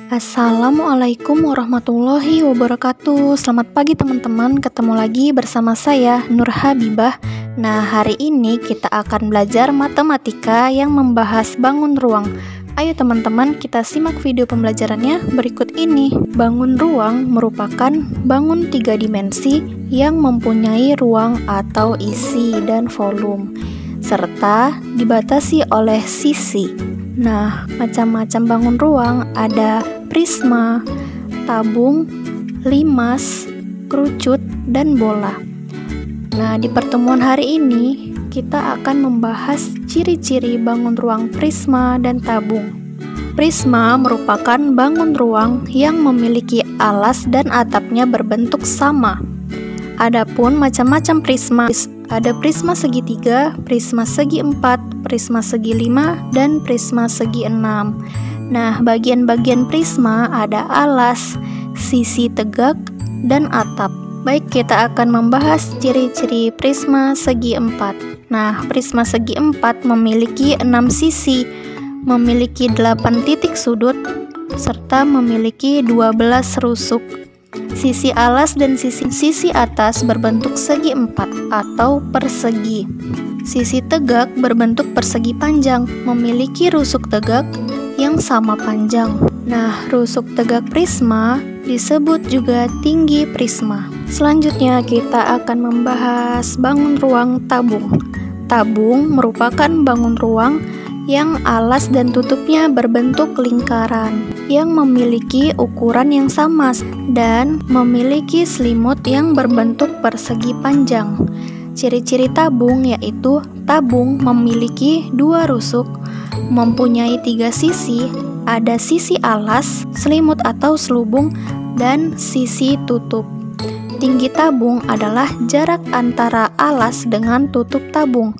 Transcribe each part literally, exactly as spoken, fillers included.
Assalamualaikum warahmatullahi wabarakatuh. Selamat pagi teman-teman, ketemu lagi bersama saya Nur Habibah. Nah, hari ini kita akan belajar matematika yang membahas bangun ruang. Ayo teman-teman, kita simak video pembelajarannya berikut ini. Bangun ruang merupakan bangun tiga dimensi yang mempunyai ruang atau isi dan volume, serta dibatasi oleh sisi. Nah, macam-macam bangun ruang ada prisma, tabung, limas, kerucut, dan bola. Nah, di pertemuan hari ini kita akan membahas ciri-ciri bangun ruang prisma dan tabung. Prisma merupakan bangun ruang yang memiliki alas dan atapnya berbentuk sama. Adapun macam-macam prisma, ada prisma segitiga, prisma segi empat, prisma segi lima, dan prisma segi enam. Nah, bagian-bagian prisma ada alas, sisi tegak, dan atap. Baik, kita akan membahas ciri-ciri prisma segi empat. Nah, prisma segi empat memiliki enam sisi, memiliki delapan titik sudut, serta memiliki dua belas rusuk. Sisi alas dan sisi, sisi atas berbentuk segi empat atau persegi. Sisi tegak berbentuk persegi panjang, memiliki rusuk tegak yang sama panjang. Nah, rusuk tegak prisma disebut juga tinggi prisma. Selanjutnya kita akan membahas bangun ruang tabung. Tabung merupakan bangun ruang yang alas dan tutupnya berbentuk lingkaran, yang memiliki ukuran yang sama dan memiliki selimut yang berbentuk persegi panjang. Ciri-ciri tabung yaitu tabung memiliki dua rusuk, mempunyai tiga sisi, ada sisi alas, selimut atau selubung, dan sisi tutup. Tinggi tabung adalah jarak antara alas dengan tutup tabung.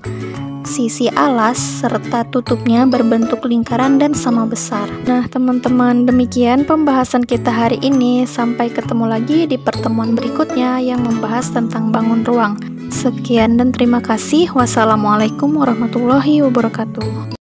Sisi alas serta tutupnya berbentuk lingkaran dan sama besar. Nah teman-teman, demikian pembahasan kita hari ini. Sampai ketemu lagi di pertemuan berikutnya yang membahas tentang bangun ruang. Sekian dan terima kasih. Wassalamualaikum warahmatullahi wabarakatuh.